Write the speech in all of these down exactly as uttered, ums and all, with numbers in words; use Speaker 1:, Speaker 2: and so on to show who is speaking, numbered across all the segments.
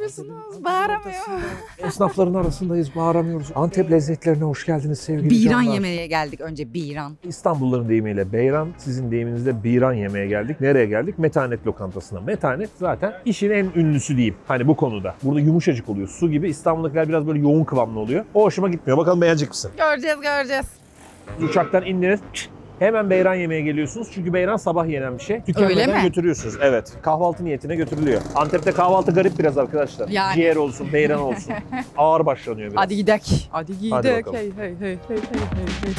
Speaker 1: bağırmıyorsunuz. Bağıramıyor.
Speaker 2: Esnafların arasındayız, bağıramıyoruz. Antep lezzetlerine hoş geldiniz sevgili
Speaker 1: Biran
Speaker 2: canlar.
Speaker 1: yemeye geldik önce, biran.
Speaker 2: İstanbulluların deyimiyle beyran, sizin deyiminizde biran yemeye geldik. Nereye geldik? Metanet lokantasına. Metanet zaten işin en ünlüsü diyeyim. Hani bu konuda. Burada yumuşacık oluyor. Su gibi. İstanbul'dakiler biraz böyle yoğun kıvamlı oluyor. O hoşuma gitmiyor. Bakalım beğenecek misin?
Speaker 1: Göreceğiz, göreceğiz.
Speaker 2: Uçaktan indiniz. Hemen beyran yemeye geliyorsunuz. Çünkü beyran sabah yenen bir şey. Tükenmeden götürüyorsunuz. Evet. Kahvaltı niyetine götürülüyor. Antep'te kahvaltı garip biraz arkadaşlar.
Speaker 1: Yani.
Speaker 2: Ciğer olsun, beyran olsun. Ağır başlanıyor biraz.
Speaker 1: Hadi gidek. Hadi gidek.
Speaker 2: Hadi bakalım.
Speaker 1: Hey hey hey hey hey hey.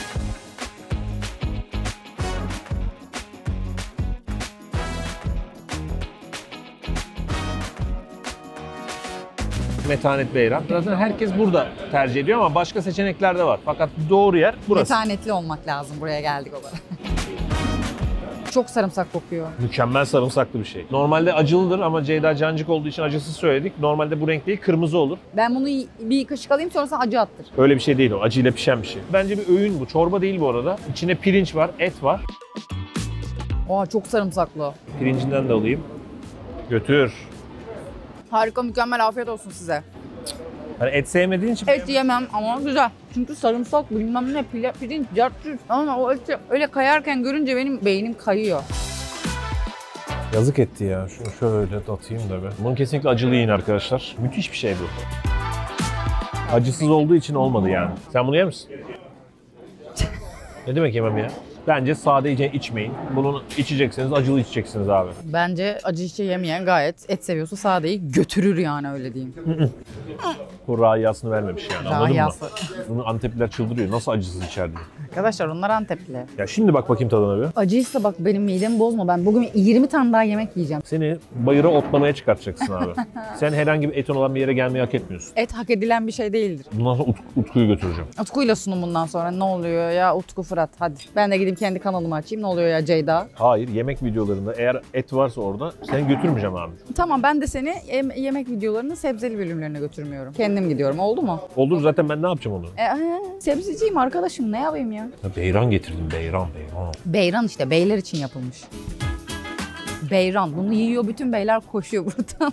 Speaker 2: Metanet beyran. Zaten herkes burada tercih ediyor ama başka seçenekler de var. Fakat doğru yer burası.
Speaker 1: Metanetli olmak lazım, buraya geldik o kadar. Çok sarımsak kokuyor.
Speaker 2: Mükemmel sarımsaklı bir şey. Normalde acılıdır ama Ceyda cancık olduğu için acısız söyledik. Normalde bu renk değil, kırmızı olur.
Speaker 1: Ben bunu bir kaşık alayım, sonrasında acı attır.
Speaker 2: Öyle bir şey değil o. Acıyla pişen bir şey. Bence bir öğün bu. Çorba değil bu arada. İçine pirinç var, et var.
Speaker 1: Oha, çok sarımsaklı.
Speaker 2: Pirincinden de alayım. Götür.
Speaker 1: Harika, mükemmel, afiyet olsun size.
Speaker 2: Hani et sevmediğin için...
Speaker 1: Et yemem ama güzel. Çünkü sarımsak bilmem ne, pile, pirinç, cartçut. Ama o eti öyle kayarken görünce benim beynim kayıyor.
Speaker 2: Yazık etti ya. Şunu şöyle atayım da be. Bunun kesinlikle acılı yiyin arkadaşlar. Müthiş bir şey bu. Acısız olduğu için olmadı yani. Sen bunu yer misin? Ne demek yemem ya? Bence sade iyice içmeyin. Bunu içecekseniz acılı içeceksiniz abi.
Speaker 1: Bence acı işe yemeyen gayet et seviyorsa sadeyi götürür yani, öyle diyeyim.
Speaker 2: Bu rahiyasını vermemiş yani, anladın
Speaker 1: Rahiyası.
Speaker 2: mı? Bunu Antepliler çıldırıyor. Nasıl acısız içer diye.
Speaker 1: Arkadaşlar onlar Antepli.
Speaker 2: Ya şimdi bak bakayım tadına bir.
Speaker 1: Acıysa bak benim midemi bozma. Ben bugün yirmi tane daha yemek yiyeceğim.
Speaker 2: Seni bayıra otlamaya çıkartacaksın abi. Sen herhangi bir etin olan bir yere gelmeyi hak etmiyorsun.
Speaker 1: Et hak edilen bir şey değildir.
Speaker 2: Bundan sonra Ut- Utku'yu götüreceğim.
Speaker 1: Utku'yla sunum bundan sonra. Ne oluyor ya Utku, Fırat, hadi. Ben de gideyim kendi kanalımı açayım. Ne oluyor ya Ceyda?
Speaker 2: Hayır, yemek videolarında eğer et varsa orada seni götürmeyeceğim abi.
Speaker 1: Tamam, ben de seni yem- yemek videolarının sebzeli bölümlerine götürmüyorum. Kendim gidiyorum, oldu mu?
Speaker 2: Olur zaten, ben ne yapacağım onu?
Speaker 1: E, e, sebzeciyim arkadaşım, ne yapayım ya?
Speaker 2: Ya beyran getirdim, beyran beyran.
Speaker 1: Beyran işte, beyler için yapılmış. Beyran, bunu yiyor bütün beyler, koşuyor buradan.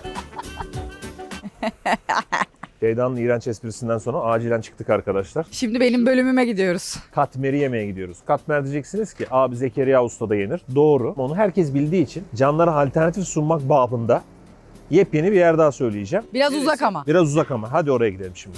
Speaker 2: Ceyda'nın iğrenç esprisinden sonra acilen çıktık arkadaşlar.
Speaker 1: Şimdi benim bölümüme gidiyoruz.
Speaker 2: Katmeri yemeye gidiyoruz. Katmer diyeceksiniz ki abi Zekeriya Usta'da yenir. Doğru. Onu herkes bildiği için canlara alternatif sunmak babında yepyeni bir yer daha söyleyeceğim.
Speaker 1: Biraz uzak ama.
Speaker 2: Biraz uzak ama. Hadi oraya gidelim şimdi.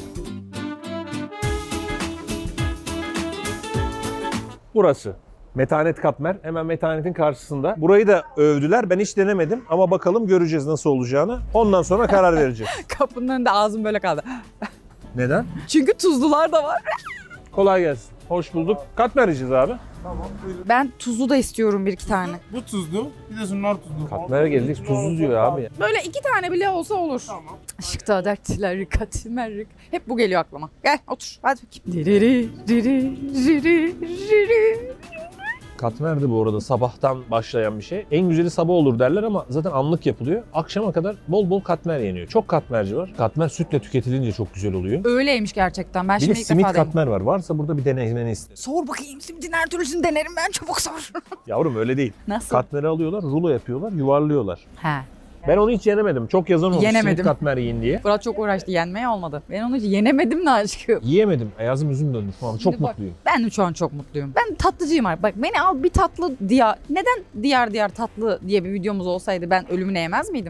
Speaker 2: Burası. Metanet Katmer. Hemen Metanet'in karşısında. Burayı da övdüler. Ben hiç denemedim ama bakalım göreceğiz nasıl olacağını. Ondan sonra karar vereceğiz.
Speaker 1: Kapının önünde ağzım böyle kaldı.
Speaker 2: Neden?
Speaker 1: Çünkü tuzlular da var.
Speaker 2: Kolay gelsin. Hoş bulduk. Katmer yiyeceğiz abi.
Speaker 3: Tamam, buyurun.
Speaker 1: Ben tuzlu da istiyorum bir iki tane.
Speaker 3: Bu tuzlu, bir de şunlar tuzlu.
Speaker 2: Katmer'e geldik. Tuzlu diyor abi.
Speaker 1: Böyle iki tane bile olsa olur.
Speaker 3: Tamam.
Speaker 1: Işıkta dertler, katmerlik. Hep bu geliyor aklıma. Gel otur, hadi bakayım. Diriri, diri, diri, diri.
Speaker 2: Katmer'de bu arada sabahtan başlayan bir şey. En güzeli sabah olur derler ama zaten anlık yapılıyor. Akşama kadar bol bol katmer yeniyor. Çok katmerci var. Katmer sütle tüketilince çok güzel oluyor.
Speaker 1: Öyleymiş gerçekten. Ben
Speaker 2: Bir de
Speaker 1: şimdi ilk
Speaker 2: simit
Speaker 1: defa deneyim.
Speaker 2: katmer var. Varsa burada bir denemeni isterim.
Speaker 1: Sor bakayım, simitin her türlüsünü denerim ben, çabuk sor.
Speaker 2: Yavrum öyle değil.
Speaker 1: Nasıl?
Speaker 2: Katmeri alıyorlar, rulo yapıyorlar, yuvarlıyorlar.
Speaker 1: He.
Speaker 2: Ben onu hiç yenemedim. Çok yazan olmuş
Speaker 1: Yenemedim.
Speaker 2: simit katmer yiyin diye.
Speaker 1: Fırat çok uğraştı, yenmeye olmadı. Ben onu hiç yenemedim ne aşkım.
Speaker 2: Yiyemedim. Ayazım üzüm döndü şu an. Çok
Speaker 1: Şimdi bak,
Speaker 2: mutluyum.
Speaker 1: Ben de şu an çok mutluyum. Ben tatlıcıyım artık. Bak beni al bir tatlı diyar. Neden diyar diyar tatlı diye bir videomuz olsaydı ben ölümüne yemez miydim?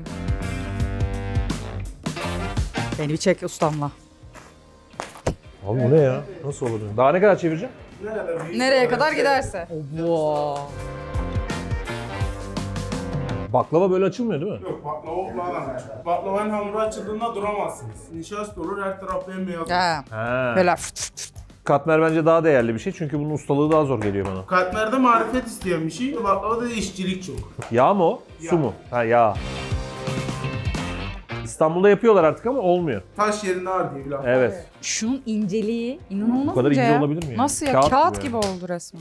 Speaker 1: Beni bir çek ustamla.
Speaker 2: Abi bu ne ya? Nasıl olur? Daha ne kadar çevireceğim?
Speaker 1: Nereye kadar giderse. Wow.
Speaker 2: Baklava böyle açılmıyor değil mi?
Speaker 3: Yok, baklava oklardan açılır. Baklavanın hamuru açıldığında duramazsınız. Nişasta olur, her taraf bembeyaz.
Speaker 1: Ha.
Speaker 2: Ha.
Speaker 1: Böyle fıt fıt fıt.
Speaker 2: Katmer bence daha değerli bir şey çünkü bunun ustalığı daha zor geliyor bana.
Speaker 3: Katmer'de marifet isteyen bir şey, baklavada da işçilik çok.
Speaker 2: Yağ mı o?
Speaker 3: Yağ.
Speaker 2: Su mu? Ha yağ. İstanbul'da yapıyorlar artık ama olmuyor.
Speaker 3: Taş yerine ağır diye bir laf.
Speaker 2: Evet.
Speaker 1: Şunun inceliği inanılmaz
Speaker 2: Bu kadar
Speaker 1: ince
Speaker 2: ince
Speaker 1: ya.
Speaker 2: olabilir mi ya?
Speaker 1: Nasıl ya?
Speaker 2: Kağıt
Speaker 1: Kağıt,
Speaker 2: gibi
Speaker 1: gibi
Speaker 2: yani.
Speaker 1: oldu resmen.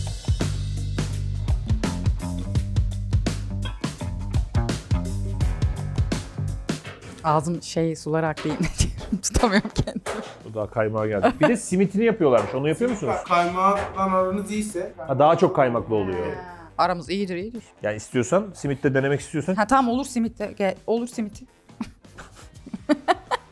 Speaker 1: Ağzım şey sular aktı, yemin ediyorum. Tutamıyorum kendimi.
Speaker 2: Bu daha kaymağa geldi. Bir de simitini yapıyorlarmış. Onu yapıyor musunuz?
Speaker 3: Kaymağından aranız iyiyse.
Speaker 2: Ha, daha çok kaymaklı oluyor.
Speaker 1: Aramız iyidir iyidir.
Speaker 2: Yani istiyorsan, simitte denemek istiyorsan
Speaker 1: Ha tamam, olur simit de. Gel, olur simiti.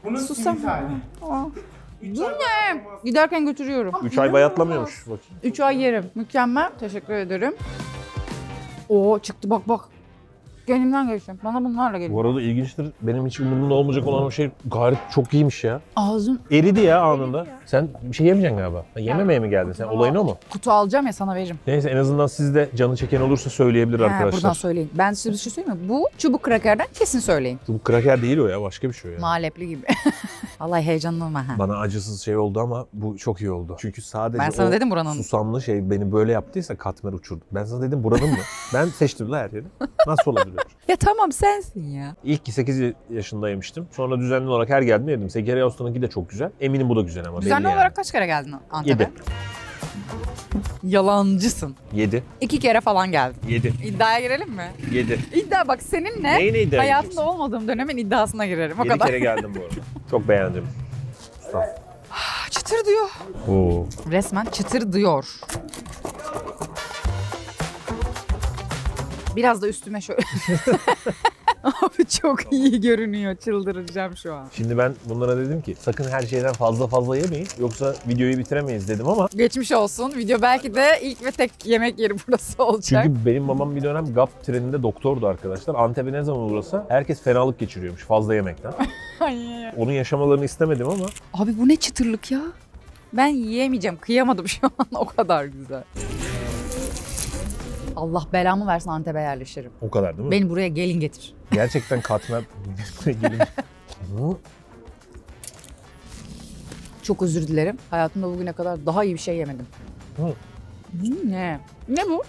Speaker 3: Bunun
Speaker 1: Susam.
Speaker 3: simit hali.
Speaker 1: Aa.
Speaker 3: Üç
Speaker 1: Bu
Speaker 3: ay
Speaker 1: ne?
Speaker 3: bayatlamaz.
Speaker 1: Giderken götürüyorum.
Speaker 2: üç ay bayatlamıyormuş. Bakayım.
Speaker 1: üç ay yerim. Mükemmel. Teşekkür ederim. Oo çıktı bak bak. Gönlümden geçtim. Bana bunlarla
Speaker 2: Bu
Speaker 1: geliyor.
Speaker 2: arada ilginçtir. Benim hiç umurumda olmayacak olan o şey gayet çok iyiymiş ya.
Speaker 1: Ağzım
Speaker 2: Eridi ya anında. Sen bir şey yemeyeceksin galiba. Ha, yememeye mi geldin sen? Olayın o mu?
Speaker 1: kutu alacağım ya sana veririm.
Speaker 2: Neyse en azından siz de canı çeken olursa söyleyebilir
Speaker 1: He,
Speaker 2: arkadaşlar.
Speaker 1: buradan söyleyin. Ben size bir şey söyleyeyim mi? Bu çubuk krakerden kesin söyleyin.
Speaker 2: Bu kraker değil o ya. Başka bir şey o ya.
Speaker 1: Malepli gibi. Vallahi heyecanlanma ha.
Speaker 2: Bana acısız şey oldu ama bu çok iyi oldu. Çünkü sadece
Speaker 1: Ben sana
Speaker 2: o
Speaker 1: dedim buranın.
Speaker 2: susamlı şey beni böyle yaptıysa katmer uçurdu. Ben sana dedim buranın mı? Ben seçtim la her yeri. Nasıl olabiliyor?
Speaker 1: Ya tamam sensin ya.
Speaker 2: İlk sekiz yaşında yemiştim. Sonra düzenli olarak her geldiğimde yedim. Zekeriya Usta'nınki de çok güzel. Eminim bu da güzel ama
Speaker 1: Düzenli
Speaker 2: belli yani.
Speaker 1: olarak kaç kere geldin Antep'e?
Speaker 2: Yedi.
Speaker 1: Yalancısın.
Speaker 2: Yedi.
Speaker 1: İki kere falan geldin.
Speaker 2: Yedi.
Speaker 1: İddiaya girelim mi?
Speaker 2: Yedi.
Speaker 1: İddia bak seninle
Speaker 2: Neyi neydi?
Speaker 1: hayatımda olmadığım dönemin iddiasına girerim. O
Speaker 2: Yedi
Speaker 1: kadar.
Speaker 2: kere geldim bu arada. Çok beğendim. Usta.
Speaker 1: Çıtır diyor.
Speaker 2: Oo.
Speaker 1: Resmen çıtır diyor. Biraz da üstüme şöyle. Abi çok iyi görünüyor. Çıldıracağım şu an.
Speaker 2: Şimdi ben bunlara dedim ki sakın her şeyden fazla fazla yemeyin. Yoksa videoyu bitiremeyiz dedim ama
Speaker 1: Geçmiş olsun. Video belki de ilk ve tek yemek yeri burası olacak.
Speaker 2: çünkü benim babam bir dönem G A P treninde doktordu arkadaşlar. Antep'e ne zaman uğrasa herkes fenalık geçiriyormuş fazla yemekten.
Speaker 1: Ay.
Speaker 2: Onun yaşamalarını istemedim ama
Speaker 1: Abi bu ne çıtırlık ya? Ben yiyemeyeceğim. Kıyamadım şu an. O kadar güzel. Allah belamı versin Antep'e yerleşirim.
Speaker 2: o kadar değil mi?
Speaker 1: Beni buraya gelin getir.
Speaker 2: Gerçekten katmer gelin. Hı.
Speaker 1: Çok özür dilerim. Hayatımda bugüne kadar daha iyi bir şey yemedim.
Speaker 2: Hı.
Speaker 1: Hmm, ne? Ne bu?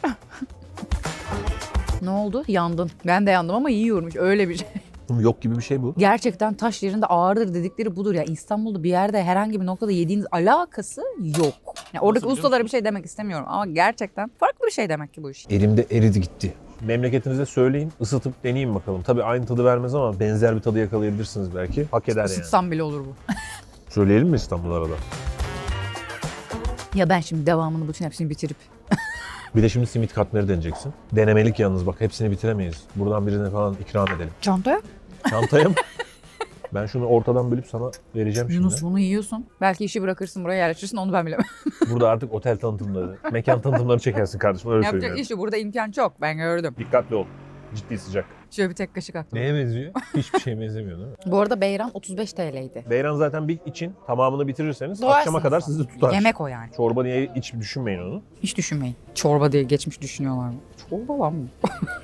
Speaker 1: Ne oldu? Yandın. Ben de yandım ama yiyormuş. Öyle bir şey.
Speaker 2: Yok gibi bir şey bu.
Speaker 1: Gerçekten taş yerinde ağırdır dedikleri budur ya. İstanbul'da bir yerde herhangi bir noktada yediğiniz alakası yok. Yani oradaki
Speaker 2: biliyor
Speaker 1: ustalara bir şey demek istemiyorum ama gerçekten farklı bir şey demek ki bu iş.
Speaker 2: Elimde eridi gitti. Memleketinize söyleyin, ısıtıp deneyin bakalım. Tabii aynı tadı vermez ama benzer bir tadı yakalayabilirsiniz belki. Hak eder yani.
Speaker 1: Isıtsam bile olur bu.
Speaker 2: Söyleyelim mi İstanbul arada?
Speaker 1: Ya ben şimdi devamını bütün hepsini bitirip
Speaker 2: Bir de şimdi simit katmeri deneyeceksin. Denemelik yalnız bak hepsini bitiremeyiz. Buradan birine falan ikram edelim.
Speaker 1: çantaya.
Speaker 2: Çantaya mı? Ben şunu ortadan bölüp sana vereceğim şimdi.
Speaker 1: Yunus bunu yiyorsun. Belki işi bırakırsın buraya yerleşirsin onu ben bilemem.
Speaker 2: Burada artık otel tanıtımları, mekan tanıtımları çekersin kardeşim öyle
Speaker 1: Yapacak
Speaker 2: söylüyorum.
Speaker 1: işi burada imkan çok. Ben gördüm.
Speaker 2: Dikkatli ol. Ciddi sıcak.
Speaker 1: Şöyle bir tek kaşık aktı.
Speaker 2: Neye benziyor? Hiçbir şeye benzemiyor değil mi?
Speaker 1: Bu arada beyran otuz beş T L'ydi.
Speaker 2: Beyran zaten bir için tamamını bitirirseniz
Speaker 1: Doyarsınız
Speaker 2: akşama kadar
Speaker 1: sonra.
Speaker 2: sizi tutar.
Speaker 1: Yemek o yani.
Speaker 2: Çorba diye hiç düşünmeyin onu.
Speaker 1: Hiç düşünmeyin. Çorba diye geçmiş düşünüyorlar mı? Çorba lan mı?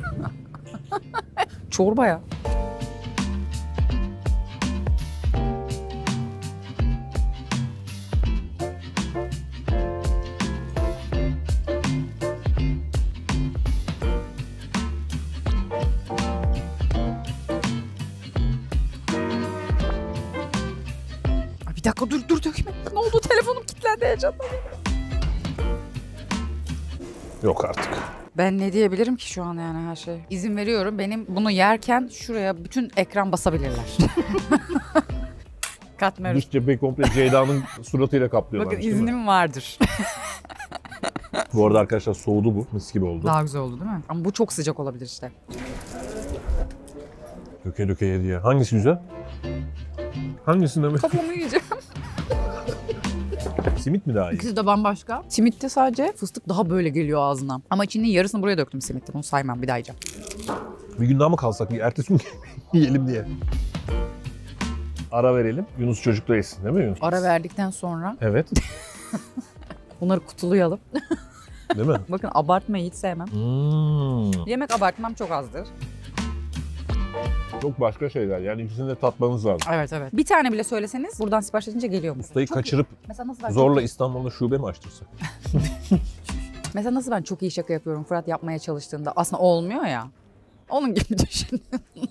Speaker 1: Çorba ya. Ay bir dakika dur dur dökme. Ne oldu telefonum kilitlendi heyecandan.
Speaker 2: Yok artık.
Speaker 1: Ben ne diyebilirim ki şu an yani her şey? İzin veriyorum. Benim bunu yerken şuraya bütün ekran basabilirler. Katmer.
Speaker 2: Dış cepheyi komple Ceyda'nın suratıyla kaplıyorlar.
Speaker 1: Bakın iznim vardır.
Speaker 2: Bu arada arkadaşlar soğudu bu. Mis gibi oldu.
Speaker 1: Daha güzel oldu değil mi? Ama bu çok sıcak olabilir işte.
Speaker 2: Döke döke yedi ya. Hangisi güzel? Hangisinde mi?
Speaker 1: Kafamı yiyeceğim.
Speaker 2: Simit mi daha iyi?
Speaker 1: İkisi de bambaşka. Simitte sadece fıstık daha böyle geliyor ağzına. Ama içinin yarısını buraya döktüm simitte. Bunu saymam bir daha yiyeceğim.
Speaker 2: Bir gün daha mı kalsak? Bir ertesi gün yiyelim diye. Ara verelim. Yunus çocuk da yesin değil mi Yunus?
Speaker 1: Ara verdikten sonra
Speaker 2: Evet.
Speaker 1: bunları kutulayalım.
Speaker 2: Değil mi?
Speaker 1: Bakın abartmayı hiç sevmem.
Speaker 2: Hmm.
Speaker 1: Yemek abartmam çok azdır.
Speaker 2: Çok başka şeyler. Yani ikisini de tatmanız lazım.
Speaker 1: Evet evet. Bir tane bile söyleseniz buradan sipariş edince geliyor mu?
Speaker 2: Ustayı
Speaker 1: Çok
Speaker 2: kaçırıp
Speaker 1: iyi. Mesela nasıl ben
Speaker 2: zorla
Speaker 1: çok-
Speaker 2: İstanbul'da şube mi açtırsak?
Speaker 1: Mesela nasıl ben çok iyi şaka yapıyorum Fırat yapmaya çalıştığında aslında olmuyor ya. Onun gibi düşün.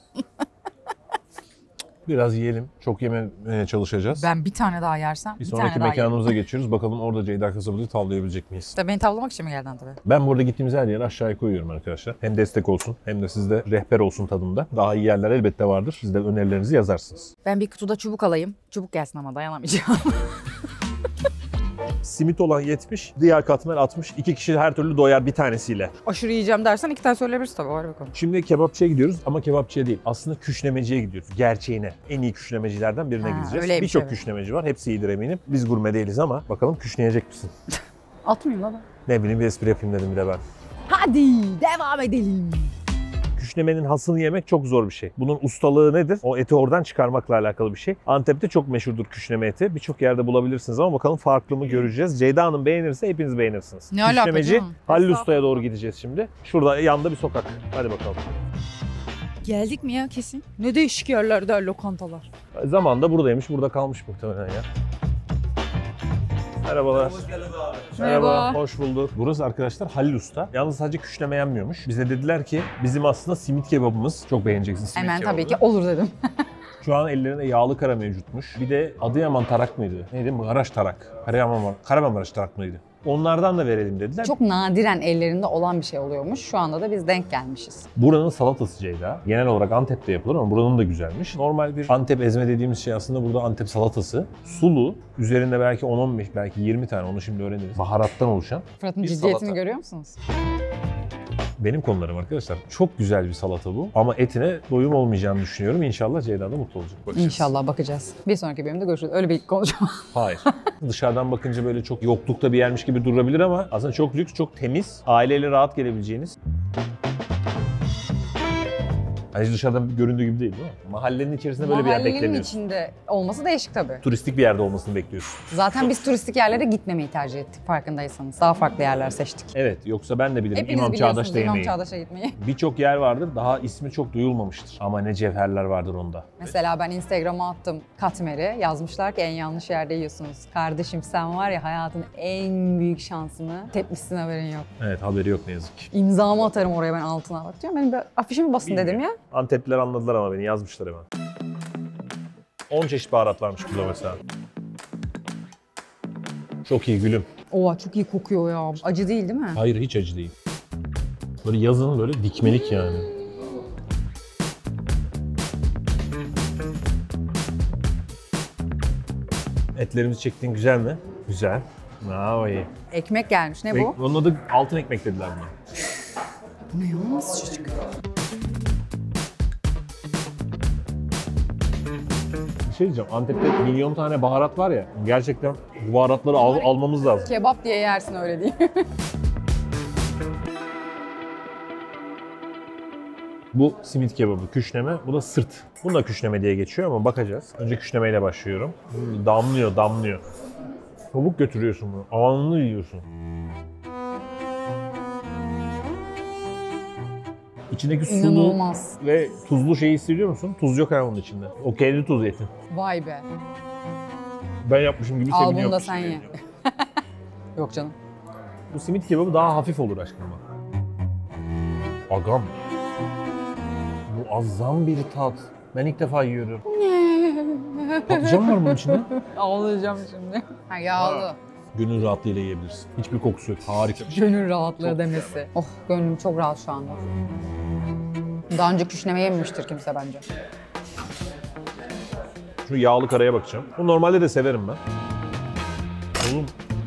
Speaker 2: Biraz yiyelim. Çok yememeye çalışacağız.
Speaker 1: Ben bir tane daha yersem
Speaker 2: Bir
Speaker 1: bir,
Speaker 2: sonraki
Speaker 1: tane daha yerim.
Speaker 2: mekanımıza geçiyoruz. Bakalım orada Ceyda Kasabı'yı tavlayabilecek miyiz?
Speaker 1: İşte beni tavlamak için mi geldin tabii?
Speaker 2: Ben burada gittiğimiz her yere aşağıya koyuyorum arkadaşlar. Hem destek olsun hem de sizde rehber olsun tadında. Daha iyi yerler elbette vardır. Siz de önerilerinizi yazarsınız.
Speaker 1: Ben bir kutuda çubuk alayım. Çubuk gelsin ama dayanamayacağım.
Speaker 2: Simit olan yetmiş, diğer katmer altmış. İki kişi her türlü doyar bir tanesiyle.
Speaker 1: Aşırı yiyeceğim dersen iki tane söyleyebiliriz tabii. Var bir konu.
Speaker 2: Şimdi kebapçıya gidiyoruz ama kebapçıya değil. Aslında küşlemeciye gidiyoruz. Gerçeğine. En iyi küşlemecilerden birine
Speaker 1: Ha,
Speaker 2: gideceğiz.
Speaker 1: öyleymiş,
Speaker 2: Birçok
Speaker 1: evet.
Speaker 2: küşlemeci var. Hepsi iyidir eminim. Biz gurme değiliz ama bakalım küşleyecek misin?
Speaker 1: Atmayayım lan ben.
Speaker 2: Ne bileyim bir espri yapayım dedim bir de ben.
Speaker 1: Hadi devam edelim.
Speaker 2: Küşlemenin hasını yemek çok zor bir şey. Bunun ustalığı nedir? O eti oradan çıkarmakla alakalı bir şey. Antep'te çok meşhurdur küşleme eti. Birçok yerde bulabilirsiniz ama bakalım farklı mı göreceğiz. Ceyda Hanım beğenirse hepiniz beğenirsiniz.
Speaker 1: Ne alaka
Speaker 2: Küşlemeci
Speaker 1: canım?
Speaker 2: Halil Usta'ya doğru gideceğiz şimdi. Şurada yanda bir sokak. Hadi bakalım.
Speaker 1: Geldik mi ya kesin? Ne değişik yerlerde lokantalar.
Speaker 2: Zamanında buradaymış, burada kalmış muhtemelen ya. Merhabalar.
Speaker 4: Hoş geldiniz abi.
Speaker 1: Merhaba.
Speaker 2: Hoş bulduk. Burası arkadaşlar Halil Usta. Yalnız sadece küşleme yenmiyormuş. Bize dediler ki bizim aslında simit kebabımız. Çok beğeneceksiniz simit
Speaker 1: Hemen
Speaker 2: kebabını.
Speaker 1: tabii ki olur dedim.
Speaker 2: Şu an ellerinde yağlı kara mevcutmuş. Bir de Adıyaman tarak mıydı? Neydi? Maraş tarak. Karayaman, Kahramanmaraş tarak mıydı? Onlardan da verelim dediler.
Speaker 1: Çok nadiren ellerinde olan bir şey oluyormuş. Şu anda da biz denk gelmişiz.
Speaker 2: Buranın salatası Ceyda. Genel olarak Antep'te yapılır ama buranın da güzelmiş. Normal bir Antep ezme dediğimiz şey aslında burada Antep salatası. Sulu, üzerinde belki on on beş, belki yirmi tane, onu şimdi öğreniriz. Baharattan oluşan.
Speaker 1: Fırat'ın
Speaker 2: Bir
Speaker 1: ciddiyetini
Speaker 2: salata.
Speaker 1: görüyor musunuz?
Speaker 2: Benim konularım arkadaşlar. Çok güzel bir salata bu. Ama etine doyum olmayacağını düşünüyorum. İnşallah Ceyda da mutlu olacak. Bakacağız.
Speaker 1: İnşallah bakacağız. Bir sonraki bölümde görüşürüz. Öyle bir konuşma.
Speaker 2: Hayır. Dışarıdan bakınca böyle çok yoklukta bir yermiş gibi durabilir ama aslında çok lüks, çok temiz, aileyle rahat gelebileceğiniz. Hani dışarıdan göründüğü gibi değil değil mi? Mahallenin içerisinde böyle bir yer
Speaker 1: Mahallenin
Speaker 2: beklemiyorsun.
Speaker 1: içinde olması değişik tabii.
Speaker 2: Turistik bir yerde olmasını bekliyorsun.
Speaker 1: Zaten biz turistik yerlere gitmemeyi tercih ettik farkındaysanız. Daha farklı yerler seçtik.
Speaker 2: Evet, yoksa ben de bilirim
Speaker 1: Hepiniz
Speaker 2: İmam
Speaker 1: biliyorsunuz
Speaker 2: Çağdaş'ta
Speaker 1: İmam
Speaker 2: yemeği.
Speaker 1: Çağdaş'a gitmeyi.
Speaker 2: Birçok yer vardır, daha ismi çok duyulmamıştır. Ama ne cevherler vardır onda.
Speaker 1: Mesela ben Instagram'a attım katmeri. Yazmışlar ki en yanlış yerde yiyorsunuz. Kardeşim sen var ya hayatın en büyük şansını tepmişsin, haberin yok.
Speaker 2: Evet, haberi yok ne yazık ki.
Speaker 1: İmzamı atarım oraya ben altına. Bak diyorum benim bir afişimi basın dedim ya.
Speaker 2: Antepliler anladılar ama beni yazmışlar hemen. on çeşit baharat varmış burada mesela. Çok iyi gülüm.
Speaker 1: Oha çok iyi kokuyor ya. Acı değil değil mi?
Speaker 2: Hayır, hiç acı değil. Böyle yazın böyle dikmelik yani. Etlerimizi çektiğin güzel mi? Güzel. Bravo, iyi.
Speaker 1: Ekmek gelmiş. Ne bu?
Speaker 2: Onun adı altın ekmek dediler buna.
Speaker 1: Bu ne ya? Nasıl çocuk?
Speaker 2: Bir şey diyeceğim. Antep'te milyon tane baharat var ya. Gerçekten bu baharatları al- almamız lazım.
Speaker 1: Kebap diye yersin öyle değil.
Speaker 2: Bu simit kebabı, küşleme. Bu da sırt. Bunu da küşleme diye geçiyor ama bakacağız. Önce küşlemeyle başlıyorum. Hmm, Damlıyor, damlıyor. Çabuk götürüyorsun bunu. Anını yiyorsun. İçindeki sulu
Speaker 1: İnanılmaz.
Speaker 2: ve tuzlu şeyi hissediyor musun? Tuz yok ha onun içinde. O kendi tuz etin.
Speaker 1: Vay be.
Speaker 2: Ben yapmışım gibi
Speaker 1: Al
Speaker 2: seviniyor.
Speaker 1: bunu da sen ye. Yok canım.
Speaker 2: Bu simit kebabı daha hafif olur aşkım bak. Agam. Muazzam bir tat. Ben ilk defa yiyorum. Patlıcan var mı bunun içinde?
Speaker 1: Ağlayacağım şimdi. Ha yağlı.
Speaker 2: Gönül rahatlığıyla yiyebilirsin. Hiçbir kokusu yok. Harika bir şey.
Speaker 1: Gönül rahatlığı demesi. Oh gönlüm çok rahat şu anda. Daha önce küşleme yememiştir kimse bence.
Speaker 2: Şu yağlı karaya bakacağım. Bu normalde de severim ben. Oğlum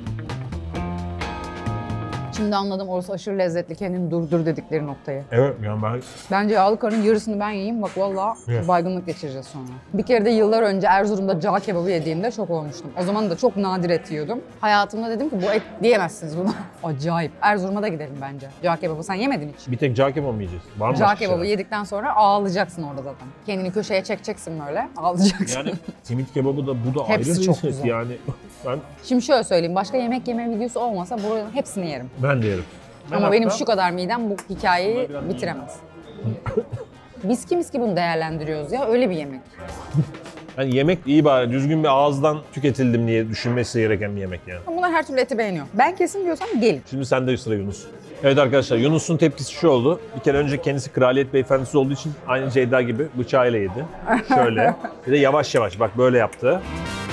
Speaker 1: Şimdi anladım orası aşırı lezzetli. Kendini durdur dedikleri noktayı.
Speaker 2: evet yani ben
Speaker 1: Bence yağlı karın yarısını ben yiyeyim. Bak vallahi
Speaker 2: Evet.
Speaker 1: baygınlık geçireceğiz sonra. Bir kere de yıllar önce Erzurum'da cağ kebabı yediğimde şok olmuştum. O zaman da çok nadir et yiyordum. Hayatımda dedim ki bu et diyemezsiniz buna. Acayip. Erzurum'a da gidelim bence. Cağ kebabı sen yemedin hiç.
Speaker 2: bir tek cağ kebabı mı yiyeceğiz? Var mı
Speaker 1: Cağ
Speaker 2: başka
Speaker 1: kebabı
Speaker 2: şeyler?
Speaker 1: yedikten sonra ağlayacaksın orada zaten. Kendini köşeye çekeceksin böyle. Ağlayacaksın.
Speaker 2: Yani simit kebabı da bu da
Speaker 1: Hepsi
Speaker 2: ayrı bir
Speaker 1: çok
Speaker 2: lezzet
Speaker 1: güzel.
Speaker 2: yani. Ben
Speaker 1: Şimdi şöyle söyleyeyim. Başka yemek yeme videosu olmasa buranın hepsini yerim.
Speaker 2: ben de yerim. Ben
Speaker 1: Ama
Speaker 2: hatta-
Speaker 1: benim şu kadar midem bu hikayeyi
Speaker 2: biraz
Speaker 1: bitiremez. Biz kimiz ki bunu değerlendiriyoruz ya. Öyle bir yemek.
Speaker 2: Yani yemek iyi bari düzgün bir ağızdan tüketildim diye düşünmesi gereken bir yemek yani.
Speaker 1: Bunlar her türlü eti beğeniyor. Ben kesin diyorsam gelin.
Speaker 2: Şimdi sende sıra Yunus. Evet arkadaşlar Yunus'un tepkisi şu oldu. Bir kere önce kendisi kraliyet beyefendisi olduğu için aynı Ceyda gibi bıçağıyla yedi. Şöyle. Bir de yavaş yavaş bak böyle yaptı.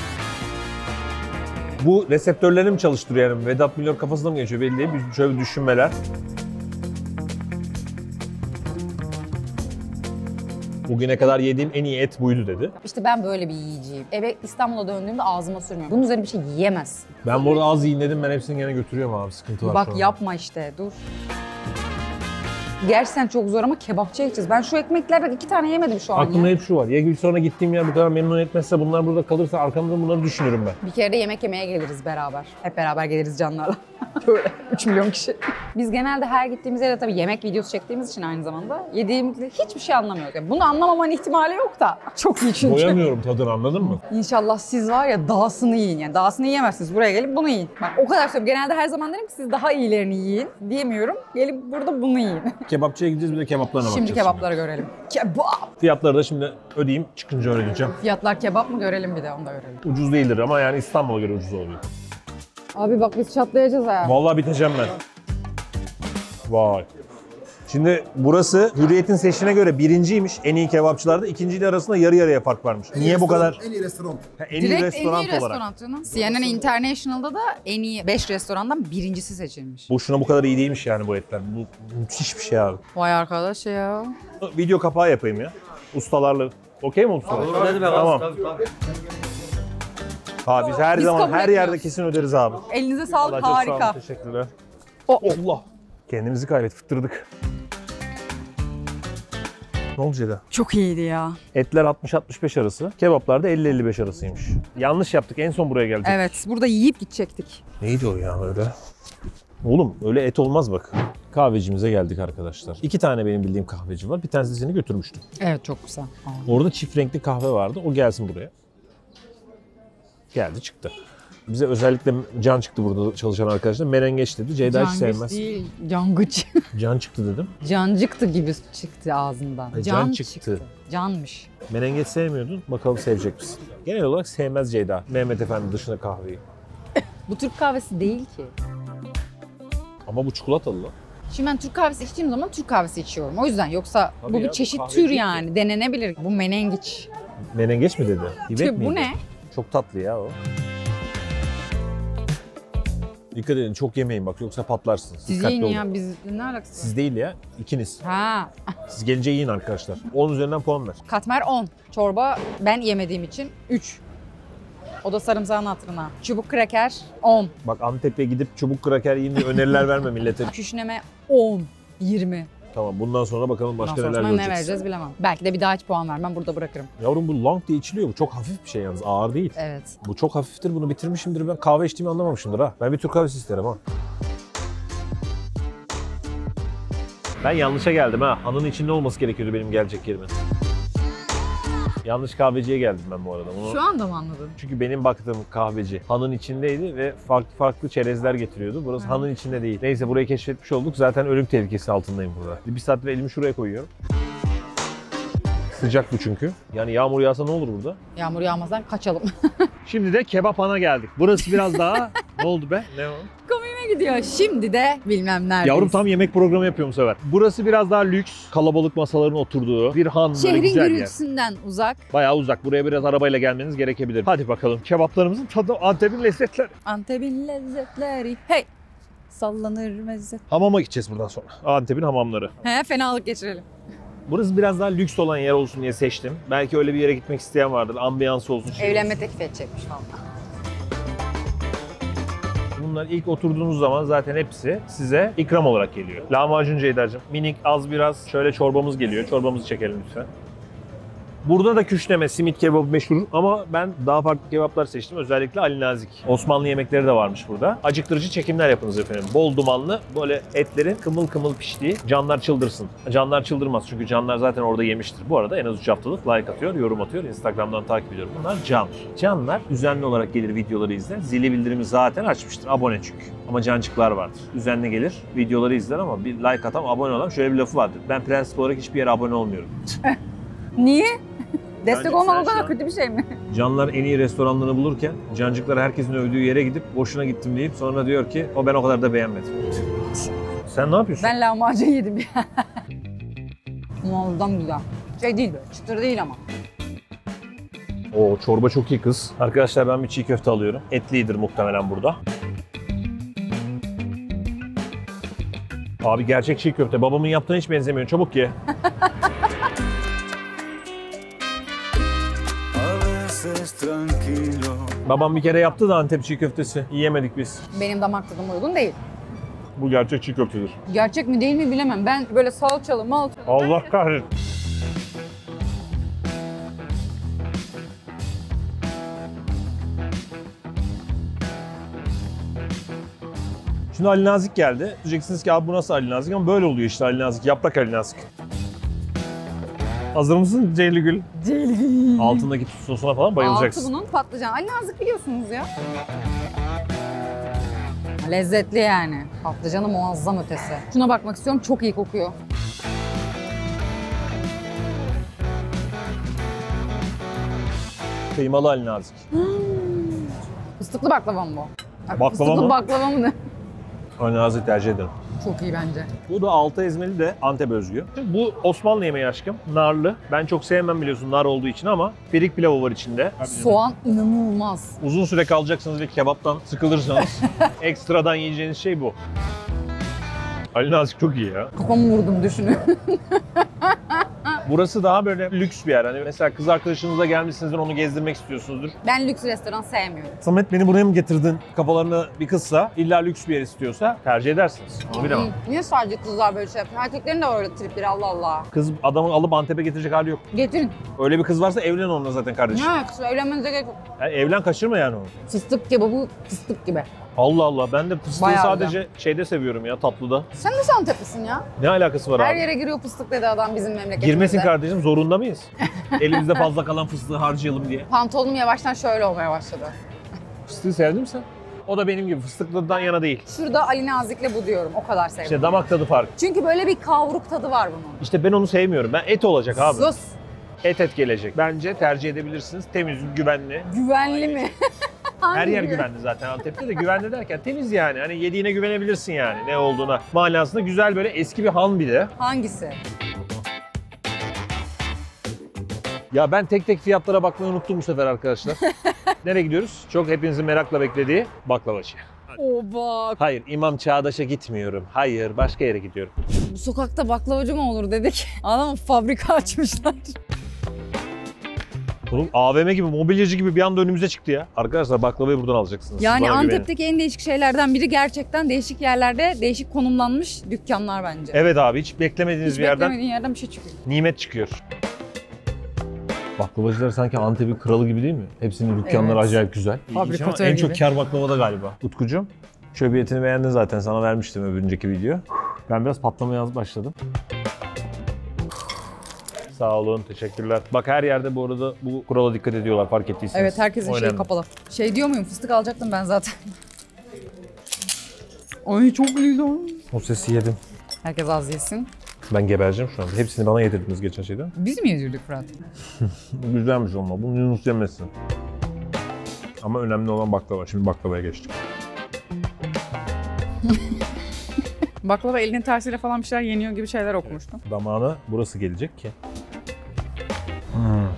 Speaker 2: Bu reseptörlerini mi çalıştırıyor yani? Vedat Milor kafasına mı geçiyor belli değil. Bir- Şöyle bir düşünmeler. Bugüne kadar yediğim en iyi et buydu dedi.
Speaker 1: İşte ben böyle bir yiyeceğim. Eve İstanbul'a döndüğümde ağzıma sürmüyorum. Bunun üzerine bir şey yiyemezsin.
Speaker 2: Ben burada az yiyin dedim, ben hepsini gene götürüyorum abi, sıkıntı var.
Speaker 1: Bak yapma işte, dur. Gerçekten çok zor ama kebapçıya gideceğiz. Ben şu ekmeklerden iki tane yemedim şu an
Speaker 2: Aklımda
Speaker 1: ya.
Speaker 2: hep şu var. Ya sonra gittiğim yer bu kadar memnun etmezse, bunlar burada kalırsa arkamda bunları düşünürüm ben.
Speaker 1: Bir kere de yemek yemeye geliriz beraber. Hep beraber geliriz canlarla. Böyle üç milyon kişi. Biz genelde her gittiğimiz yerde tabii yemek videosu çektiğimiz için aynı zamanda yediğimizde hiçbir şey anlamıyoruz. Yani bunu anlamamanın ihtimali yok da. Çok iyi çünkü.
Speaker 2: Doyamıyorum tadını, anladın mı?
Speaker 1: İnşallah siz var ya dağısını yiyin. Yani dağısını yiyemezsiniz. Buraya gelip bunu yiyin. Bak o kadar söylüyorum. Genelde her zaman derim ki siz daha iyilerini yiyin diyemiyorum. Gelip burada bunu yiyin.
Speaker 2: Kebapçıya gideceğiz, bir de kebaplarına
Speaker 1: Şimdi
Speaker 2: bakacağız.
Speaker 1: kebapları görelim. Kebap!
Speaker 2: Fiyatları da şimdi ödeyeyim, çıkınca öğreneceğim.
Speaker 1: Fiyatlar kebap mı görelim, bir de onu da görelim.
Speaker 2: Ucuz değildir ama yani İstanbul'a göre ucuz oluyor.
Speaker 1: Abi bak biz çatlayacağız ha.
Speaker 2: Vallahi biteceğim ben. Vay. Şimdi burası Hürriyet'in seçtiğine göre birinciymiş en iyi kebapçılarda. İkinciyle arasında yarı yarıya fark varmış. Niye bu kadar?
Speaker 4: En iyi restoran.
Speaker 2: Ha, en iyi
Speaker 1: Direkt
Speaker 2: restoran
Speaker 1: en iyi
Speaker 2: olarak.
Speaker 1: restoran canım. C N N International'da da en iyi beş restorandan birincisi seçilmiş.
Speaker 2: Boşuna bu kadar iyi değilmiş yani bu etler. Bu müthiş bir şey abi.
Speaker 1: Vay arkadaş ya.
Speaker 2: Video kapağı yapayım ya. Ustalarla. Okey mi ustalar? Tamam. Abi biz her
Speaker 1: Biz
Speaker 2: zaman
Speaker 1: kabul
Speaker 2: her
Speaker 1: etmiyoruz.
Speaker 2: yerde kesin öderiz abi.
Speaker 1: Elinize sağlık,
Speaker 2: Allah çok sağ
Speaker 1: harika.
Speaker 2: olun, teşekkürler.
Speaker 1: O-
Speaker 2: Allah. Kendimizi kaybet, fıttırdık. Ne oldu Ceyda?
Speaker 1: Çok iyiydi ya.
Speaker 2: Etler altmış altmış beş arası, kebaplar da elli elli beş arasıymış. Yanlış yaptık, en son buraya geldik.
Speaker 1: Evet, burada yiyip gidecektik.
Speaker 2: Neydi o ya öyle? Oğlum öyle et olmaz bak. Kahvecimize geldik arkadaşlar. İki tane benim bildiğim kahveci var. Bir tanesi seni götürmüştüm.
Speaker 1: Evet, çok güzel. Aa.
Speaker 2: Orada çift renkli kahve vardı. O gelsin buraya. Geldi çıktı. Bize özellikle Can çıktı burada çalışan arkadaşlar. Menengeç dedi. Ceyda hiç sevmez.
Speaker 1: değil, cangıç.
Speaker 2: Can çıktı dedim.
Speaker 1: Cancıktı gibi çıktı ağzından.
Speaker 2: Ay, can çıktı.
Speaker 1: Canmış.
Speaker 2: Menengeç sevmiyordun. Bakalım sevecek misin? Genel olarak sevmez Ceyda. Mehmet Efendi dışında kahveyi.
Speaker 1: Bu Türk kahvesi değil ki.
Speaker 2: Ama bu çikolatalı lan.
Speaker 1: Şimdi ben Türk kahvesi içtiğim zaman Türk kahvesi içiyorum. O yüzden yoksa
Speaker 2: Tabii
Speaker 1: bu
Speaker 2: ya,
Speaker 1: bir
Speaker 2: bu
Speaker 1: çeşit
Speaker 2: kahve
Speaker 1: tür
Speaker 2: değil
Speaker 1: yani. Denenebilir. Bu menengiç.
Speaker 2: Menengeç mi dedi? İbek
Speaker 1: Tüh,
Speaker 2: miydi?
Speaker 1: bu ne?
Speaker 2: Çok tatlı ya o. Dikkat edin, çok yemeyin bak yoksa patlarsınız.
Speaker 1: Siz
Speaker 2: Dikkatli
Speaker 1: yiyin
Speaker 2: olun.
Speaker 1: ya, biz ne alakası?
Speaker 2: Siz değil ya, ikiniz.
Speaker 1: Ha.
Speaker 2: Siz gelince yiyin arkadaşlar. on üzerinden puan ver.
Speaker 1: Katmer on. Çorba ben yemediğim için üç. O da sarımsağın hatırına. Çubuk kraker on.
Speaker 2: Bak Antep'e gidip çubuk kraker yiyin diye öneriler verme millete.
Speaker 1: Küşneme on. yirmi.
Speaker 2: Tamam, bundan sonra bakalım başka
Speaker 1: Ondan
Speaker 2: neler
Speaker 1: sonra
Speaker 2: göreceğiz.
Speaker 1: ne vereceğiz bilemem. Belki de bir daha hiç puan vermem. Burada bırakırım.
Speaker 2: Yavrum bu long diye içiliyor. Bu çok hafif bir şey yalnız. Ağır değil.
Speaker 1: Evet.
Speaker 2: Bu çok hafiftir. Bunu bitirmişimdir. Ben kahve içtiğimi anlamamışımdır ha. Ben bir Türk kahvesi isterim ha. Ben yanlışa geldim ha. Hanın içinde olması gerekiyordu benim gelecek yerimin. Yanlış kahveciye geldim ben bu arada. Bunu...
Speaker 1: Şu anda mı anladın?
Speaker 2: Çünkü benim baktığım kahveci hanın içindeydi ve farklı farklı çerezler getiriyordu. Burası
Speaker 1: Hı.
Speaker 2: hanın içinde değil. Neyse burayı keşfetmiş olduk. Zaten ölüm tehlikesi altındayım burada. Bir saattir elimi şuraya koyuyorum. Sıcak bu çünkü. Yani yağmur yağsa ne olur burada?
Speaker 1: Yağmur yağmazdan kaçalım.
Speaker 2: Şimdi de kebap ana geldik. Burası biraz daha... ne oldu be? Ne o?
Speaker 1: Komiğime gidiyor. Şimdi de bilmem neredeyiz.
Speaker 2: Yavrum tam yemek programı yapıyorum bu sefer. Burası biraz daha lüks, kalabalık masaların oturduğu bir han, böyle
Speaker 1: Şehrin
Speaker 2: güzel yer.
Speaker 1: gürültüsünden uzak.
Speaker 2: Bayağı uzak. Buraya biraz arabayla gelmeniz gerekebilir. Hadi bakalım. Kebaplarımızın tadı, Antep'in lezzetleri.
Speaker 1: Antep'in lezzetleri. Hey! Sallanır mezzet.
Speaker 2: Hamama gideceğiz buradan sonra. Antep'in hamamları.
Speaker 1: He, fenalık geçirelim.
Speaker 2: Burası biraz daha lüks olan yer olsun diye seçtim. Belki öyle bir yere gitmek isteyen vardır. Ambiyansı olsun. Şey
Speaker 1: Evlenme
Speaker 2: olsun.
Speaker 1: teklif edecekmiş valla.
Speaker 2: Bunlar ilk oturduğunuz zaman zaten hepsi size ikram olarak geliyor. Lahmacun Ceyda'cığım. Minik az biraz şöyle çorbamız geliyor. Çorbamızı çekelim lütfen. Burada da küşleme, simit kebabı meşhur ama ben daha farklı kebaplar seçtim. Özellikle Ali Nazik. Osmanlı yemekleri de varmış burada. Acıktırıcı çekimler yapınız efendim. Bol dumanlı, böyle etlerin kımıl kımıl piştiği. Canlar çıldırsın. Canlar çıldırmaz çünkü canlar zaten orada yemiştir. Bu arada en az üç haftalık like atıyor, yorum atıyor. Instagram'dan takip ediyorum. Bunlar can. Canlar düzenli olarak gelir videoları izler. Zili bildirimi zaten açmıştır. Abone çünkü. Ama cancıklar vardır. Düzenli gelir, videoları izler ama bir like atam, abone olan şöyle bir lafı vardır. Ben prensip olarak hiçbir yere abone olmuyorum.
Speaker 1: Niye? Destek
Speaker 2: Yani
Speaker 1: olmak
Speaker 2: sen
Speaker 1: o kadar
Speaker 2: şu an-
Speaker 1: kötü bir şey mi?
Speaker 2: Canlar en iyi restoranları bulurken cancıklar herkesin övdüğü yere gidip boşuna gittim deyip sonra diyor ki o ben o kadar da beğenmedim. Sen ne yapıyorsun?
Speaker 1: Ben lahmacun yedim ya. Muazzam güzel. Şey değil böyle, çıtır değil ama.
Speaker 2: Oo, çorba çok iyi kız. Arkadaşlar ben bir çiğ köfte alıyorum. Etlidir muhtemelen burada. Abi gerçek çiğ köfte. Babamın yaptığına hiç benzemiyor. Çabuk ye.
Speaker 4: haces tranquilo.
Speaker 2: Babam bir kere yaptı da Antep çiğ köftesi. Yiyemedik biz.
Speaker 1: Benim damak tadıma uygun değil.
Speaker 2: Bu gerçek çiğ köftedir.
Speaker 1: Gerçek mi değil mi bilemem. Ben böyle salçalı malçalı.
Speaker 2: Allah kahretsin. Şimdi Ali Nazik geldi. Diyeceksiniz ki abi bu nasıl Ali Nazik? Ama böyle oluyor işte Ali Nazik. Yaprak Ali Nazik. Hazır mısın Ceyli Gül?
Speaker 1: Ceyli.
Speaker 2: Altındaki tuz sosuna falan bayılacaksın.
Speaker 1: Altı bunun patlıcan. Ali Nazik biliyorsunuz ya. Lezzetli yani. Patlıcanı muazzam ötesi. Şuna bakmak istiyorum. Çok iyi kokuyor.
Speaker 2: Kıymalı Ali Nazik.
Speaker 1: Fıstıklı baklava mı bu? Ay,
Speaker 2: Baklava
Speaker 1: Fıstıklı
Speaker 2: mı?
Speaker 1: baklava mı ne?
Speaker 2: Ali Nazik tercih ederim.
Speaker 1: Çok iyi bence.
Speaker 2: Bu da altı ezmeli de Antep özgü. Bu Osmanlı yemeği aşkım. Narlı. Ben çok sevmem biliyorsun nar olduğu için ama pirinç pilavı var içinde.
Speaker 1: Soğan inanılmaz.
Speaker 2: Uzun süre kalacaksınız ve kebaptan sıkılırsanız ekstradan yiyeceğiniz şey bu. Ali Nazik çok iyi ya.
Speaker 1: Kafamı vurdum düşünün.
Speaker 2: Burası daha böyle lüks bir yer. Hani mesela kız arkadaşınızla gelmişsinizdir, onu gezdirmek istiyorsunuzdur.
Speaker 1: Ben lüks restoran sevmiyorum.
Speaker 2: Samet beni buraya mı getirdin? Kafalarına bir kızsa, illa lüks bir yer istiyorsa tercih edersiniz. Onu bilemem.
Speaker 1: Hı, Niye sadece kızlar böyle şey yapıyor? Erkeklerin de öyle tripleri Allah Allah.
Speaker 2: Kız adamı alıp Antep'e getirecek hali yok.
Speaker 1: Getirin.
Speaker 2: Öyle bir kız varsa evlen onunla zaten kardeşim.
Speaker 1: Ne alakası var? Evlenmenize gerek yok.
Speaker 2: Yani evlen, kaçırma yani onu.
Speaker 1: Fıstık kebabı fıstık gibi.
Speaker 2: Allah Allah, ben de fıstığı
Speaker 1: Bayağı
Speaker 2: sadece şeyde seviyorum ya, tatlıda.
Speaker 1: Sen nasıl Anteplisin ya?
Speaker 2: Ne alakası var
Speaker 1: Her
Speaker 2: abi?
Speaker 1: yere giriyor fıstık dedi adam bizim memleketimizde.
Speaker 2: Girmesin kardeşim, zorunda mıyız? Elimizde fazla kalan fıstığı harcayalım diye.
Speaker 1: Pantolonum yavaştan şöyle olmaya başladı.
Speaker 2: Fıstığı sevdin mi sen? O da benim gibi fıstıklıdan yana değil.
Speaker 1: Şurada Ali Nazik'le bu diyorum. O kadar sevdim.
Speaker 2: İşte damak tadı farkı.
Speaker 1: Çünkü böyle bir kavruk tadı var bunun.
Speaker 2: İşte ben onu sevmiyorum. Ben et olacak abi.
Speaker 1: Sus.
Speaker 2: Et et gelecek. Bence tercih edebilirsiniz. Temiz, güvenli.
Speaker 1: Güvenli mi?
Speaker 2: Her yer
Speaker 1: Hangi
Speaker 2: güvenli zaten Antep'te de, güvenli derken temiz yani. Hani yediğine güvenebilirsin yani ne olduğuna. Manasında güzel, böyle eski bir han bir de.
Speaker 1: Hangisi?
Speaker 2: Ya ben tek tek fiyatlara bakmayı unuttum bu sefer arkadaşlar. Nereye gidiyoruz? Çok hepinizin merakla beklediği baklavacı.
Speaker 1: Oba.
Speaker 2: Hayır, İmam Çağdaş'a gitmiyorum. Hayır, başka yere gidiyorum.
Speaker 1: Bu sokakta baklavacı mı olur dedik. Adam fabrika açmışlar.
Speaker 2: Oğlum A V M gibi, mobilyacı gibi bir anda önümüze çıktı ya. Arkadaşlar baklavayı buradan alacaksınız.
Speaker 1: Yani
Speaker 2: Bana güvenin.
Speaker 1: Antep'teki en değişik şeylerden biri gerçekten değişik yerlerde değişik konumlanmış dükkanlar bence.
Speaker 2: Evet abi, hiç beklemediğiniz
Speaker 1: Hiç
Speaker 2: bir yerden
Speaker 1: beklemediğin yerden bir şey çıkıyor.
Speaker 2: nimet çıkıyor. Baklavacılar sanki Antep'in kralı gibi değil mi? Hepsinin dükkanları
Speaker 1: Evet.
Speaker 2: acayip güzel.
Speaker 1: Fabrikatör
Speaker 2: en
Speaker 1: gibi.
Speaker 2: çok kar baklavada galiba. Utkucuğum, şöbiyetini beğendin zaten, sana vermiştim öbür önceki video. Ben biraz patlamaya az başladım. Sağ olun, teşekkürler. Bak her yerde bu arada bu kurala dikkat ediyorlar, fark ettiyseniz.
Speaker 1: Evet, herkesin
Speaker 2: O
Speaker 1: şeyi
Speaker 2: önemli.
Speaker 1: kapalı. Şey diyor muyum? Fıstık alacaktım ben zaten. Ay çok güzel.
Speaker 2: O sesi yedim.
Speaker 1: Herkes az yesin.
Speaker 2: Ben gebereceğim şu an. Hepsini bana yedirdiniz geçen şeyden.
Speaker 1: Biz mi yedirdik Fırat?
Speaker 2: Bu güzelmiş olma. Bunu Yunus yemesin. Ama önemli olan baklava. Şimdi baklavaya geçtik.
Speaker 1: Baklava elinin tersiyle falan bir şeyler yeniyor gibi şeyler okumuştum.
Speaker 2: Damağına burası gelecek ki. Hmm.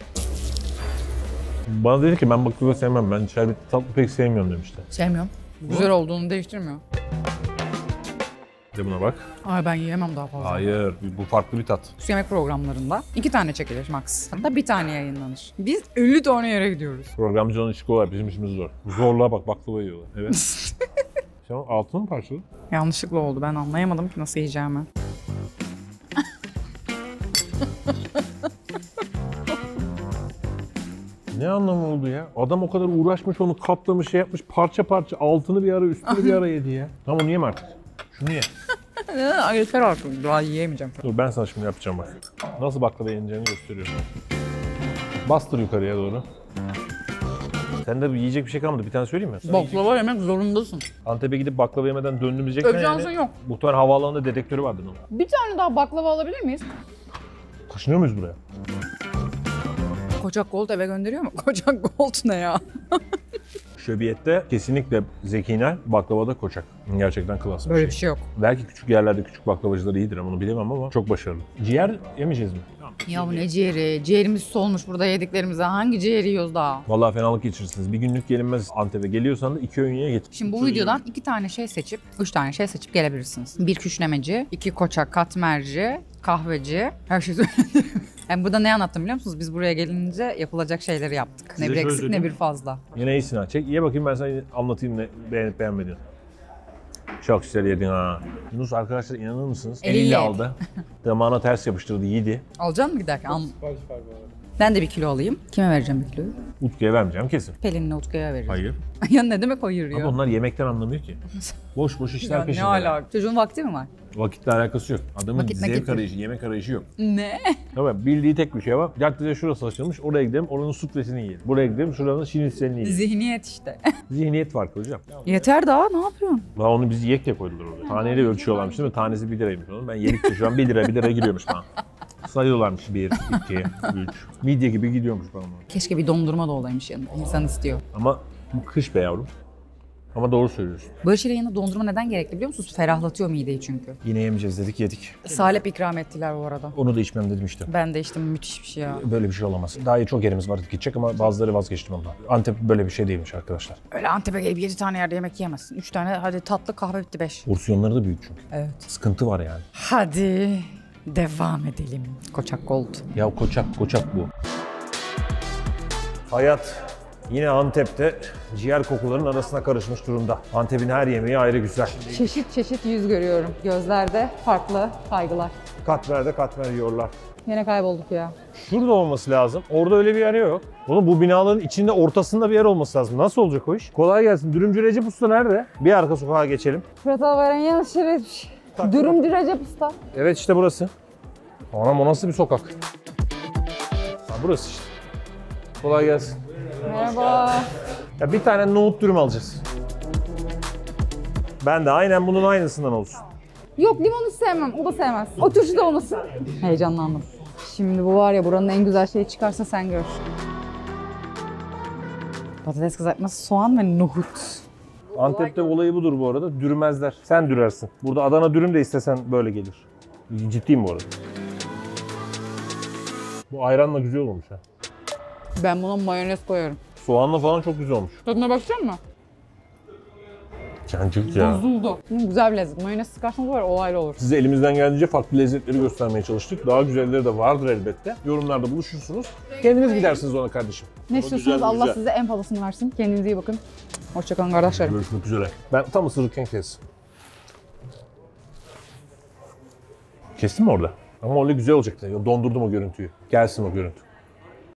Speaker 2: Bana dedi ki ben baklava sevmem. Ben şerbetli tatlı pek sevmiyorum demişti.
Speaker 1: Sevmiyorum. Güzel olduğunu değiştirmiyor.
Speaker 2: Bir de buna bak.
Speaker 1: Ay ben yiyemem daha fazla.
Speaker 2: Hayır, bu farklı bir tat.
Speaker 1: Su yemek programlarında iki tane çekilir max. Hatta bir tane yayınlanır. Biz elli tane yere gidiyoruz.
Speaker 2: Programcının işi kolay, bizim işimiz zor. Zorluğa bak, baklava yiyorlar. Evet. Sen altını mı parçaladın?
Speaker 1: Yanlışlıkla oldu. Ben anlayamadım ki nasıl yiyeceğimi.
Speaker 2: Ne anlamı oldu ya? Adam o kadar uğraşmış, onu katlamış, şey yapmış, parça parça altını bir ara, üstünü bir ara yedi ya. Tamam, onu yeme artık. Şunu ye.
Speaker 1: Ay, yeter artık. Daha yiyemeyeceğim.
Speaker 2: Dur ben sana şimdi yapacağım bak. Nasıl baklava yeneceğini gösteriyorum. Bastır yukarıya doğru. Sende bir yiyecek bir şey kalmadı. Bir tane söyleyeyim mi?
Speaker 1: Baklava yemek zorundasın.
Speaker 2: Antep'e gidip baklava yemeden döndüm diyecekler
Speaker 1: Öbür şansın yok.
Speaker 2: Muhtemelen havaalanında dedektörü vardır onun.
Speaker 1: Bir tane daha baklava alabilir miyiz?
Speaker 2: Kaşınıyor muyuz buraya?
Speaker 1: Kocak Gold eve gönderiyor mu? Kocak Gold ne ya?
Speaker 2: Şöbiyette kesinlikle Zekinel, baklavada Koçak. Gerçekten klas bir
Speaker 1: Böyle
Speaker 2: şey.
Speaker 1: bir şey yok.
Speaker 2: Belki küçük yerlerde küçük baklavacılar iyidir ama onu bilemem ama çok başarılı. Ciğer yemeyeceğiz mi?
Speaker 1: Ya bu ne ciğeri? Ciğerimiz solmuş burada yediklerimize. Hangi ciğeri yiyoruz daha?
Speaker 2: Vallahi fenalık geçirirsiniz. Bir günlük gelinmez Antep'e. Geliyorsan da iki öğün ye git.
Speaker 1: Şimdi bu videodan iki tane şey seçip, üç tane şey seçip gelebilirsiniz. Bir küşlemeci, iki koçak katmerci, kahveci, her şeyi söyledim. Yani burada ne anlattım biliyor musunuz? Biz buraya gelince yapılacak şeyleri yaptık.
Speaker 2: Size
Speaker 1: ne bir
Speaker 2: şöyle
Speaker 1: eksik ne
Speaker 2: söyleyeyim.
Speaker 1: bir fazla.
Speaker 2: Yine iyisin ha. Çek ye bakayım ben sana anlatayım ne beğenip beğenmediğini. Çok güzel yedin ha. Yunus arkadaşlar inanır mısınız?
Speaker 1: Eliyle
Speaker 2: Eliyle
Speaker 1: yedi.
Speaker 2: aldı. Damağına ters yapıştırdı yedi.
Speaker 1: Alacaksın mı giderken? Al. Ben de bir kilo alayım. Kime vereceğim bir kiloyu?
Speaker 2: Utku'ya vermeyeceğim kesin.
Speaker 1: Pelin'le Utku'ya veririz.
Speaker 2: Hayır.
Speaker 1: Ya ne demek hayır
Speaker 2: Ama
Speaker 1: ya?
Speaker 2: onlar yemekten anlamıyor ki. Boş boş işler
Speaker 1: Ya ne
Speaker 2: peşinde.
Speaker 1: alaka? Çocuğun vakti mi var?
Speaker 2: Vakitle alakası yok. Adamın
Speaker 1: Vakit
Speaker 2: zevk
Speaker 1: nakit mi?
Speaker 2: arayışı, yemek arayışı yok.
Speaker 1: Ne?
Speaker 2: Tamam bildiği tek bir şey var. Caddede şurası açılmış, oraya gidelim, oranın suflesini yiyelim. Buraya gidelim, şuranın şinitselini yiyelim.
Speaker 1: Zihniyet işte.
Speaker 2: Zihniyet farkı hocam.
Speaker 1: Yeter daha ne yapıyorsun?
Speaker 2: Daha onu biz yiyek diye koydular orada. Taneyle ölçüyorlarmış değil mi? Tanesi bir liraymış onun. Ben yedikçe şu an bir lira bir lira giriyormuş bana. Sayıyorlarmış bir, iki, üç. Midye gibi gidiyormuş bana.
Speaker 1: Keşke bir dondurma da olaymış yanında. İnsan istiyor.
Speaker 2: Ama bu kış be yavrum. Ama doğru söylüyorsun.
Speaker 1: Böyle şeylerin yanında dondurma neden gerekli biliyor musunuz? Ferahlatıyor mideyi çünkü.
Speaker 2: Yine yemeyeceğiz dedik yedik.
Speaker 1: Salep ikram ettiler bu arada.
Speaker 2: Onu da içmem dedim işte.
Speaker 1: Ben de içtim, müthiş bir şey ya.
Speaker 2: Böyle bir şey olamaz. Daha iyi çok yerimiz vardı gidecek ama bazıları vazgeçtim ondan. Antep böyle bir şey değilmiş arkadaşlar.
Speaker 1: Öyle Antep'e gelip yedi tane yerde yemek yiyemezsin. üç tane hadi tatlı kahve bitti beş.
Speaker 2: Porsiyonları da büyük çünkü.
Speaker 1: Evet.
Speaker 2: Sıkıntı var yani.
Speaker 1: Hadi devam edelim. Koçak Gold.
Speaker 2: Ya koçak koçak bu. Hayat yine Antep'te ciğer kokularının arasına karışmış durumda. Antep'in her yemeği ayrı güzel.
Speaker 1: Çeşit çeşit yüz görüyorum. Gözlerde farklı kaygılar.
Speaker 2: Katmerde katmer yiyorlar.
Speaker 1: Yine kaybolduk ya.
Speaker 2: Şurada olması lazım. Orada öyle bir yer yok. Oğlum bu binaların içinde ortasında bir yer olması lazım. Nasıl olacak o iş? Kolay gelsin. Dürümcü Recep Usta nerede? Bir arka sokağa geçelim.
Speaker 1: Fırat Albayrak'ın yanlış yere Dürümcü Recep Usta.
Speaker 2: Evet işte burası. Anam o nasıl bir sokak? Ha, burası işte. Kolay gelsin.
Speaker 1: Merhaba.
Speaker 2: Ya bir tane nohut dürüm alacağız. Ben de aynen bunun aynısından olsun.
Speaker 1: Yok limon hiç sevmem. O da sevmez. O turşu da olmasın. Heyecanlandım. Şimdi bu var ya buranın en güzel şeyi çıkarsa sen gör. Patates kızartması, soğan ve nohut.
Speaker 2: Antep'te olayı budur bu arada. Dürmezler. Sen dürersin. Burada Adana dürüm de istesen böyle gelir. Ciddiyim bu arada. Bu ayranla güzel olmuş ha.
Speaker 1: Ben buna mayonez koyarım.
Speaker 2: Soğanla falan çok güzel olmuş.
Speaker 1: Tadına bakacak mısın?
Speaker 2: Cancık ya.
Speaker 1: Bozuldu. Hı, güzel bir lezzet. Mayonez sıkarsanız var ya olaylı olur.
Speaker 2: Size elimizden geldiğince farklı lezzetleri göstermeye çalıştık. Daha güzelleri de vardır elbette. Yorumlarda buluşursunuz. Kendiniz gidersiniz ona kardeşim.
Speaker 1: Ne istiyorsanız
Speaker 2: güzel,
Speaker 1: Allah
Speaker 2: güzel.
Speaker 1: size en fazlasını versin. Kendinize iyi bakın. Hoşçakalın kardeşlerim.
Speaker 2: Görüşmek üzere. Ben tam ısırırken kes. Kestin mi orada? Ama öyle güzel olacaktı. Dondurdum o görüntüyü. Gelsin o görüntü.